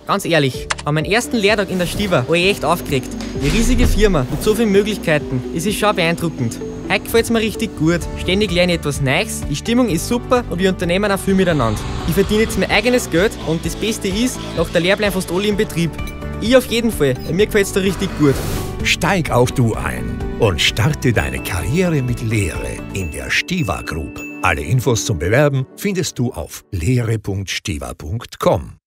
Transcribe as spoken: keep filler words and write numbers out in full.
Ganz ehrlich, an meinem ersten Lehrtag in der Stiwa war ich echt aufgeregt. Die riesige Firma mit so vielen Möglichkeiten, es ist schon beeindruckend. Heute gefällt's mir richtig gut. Ständig lerne ich etwas Neues, die Stimmung ist super und wir unternehmen auch viel miteinander. Ich verdiene jetzt mein eigenes Geld und das Beste ist, nach der Lehre bleiben fast alle im Betrieb. Ich auf jeden Fall, mir gefällt's da richtig gut. Steig auch du ein und starte deine Karriere mit Lehre in der Stiwa Group. Alle Infos zum Bewerben findest du auf lehre punkt stiwa punkt com.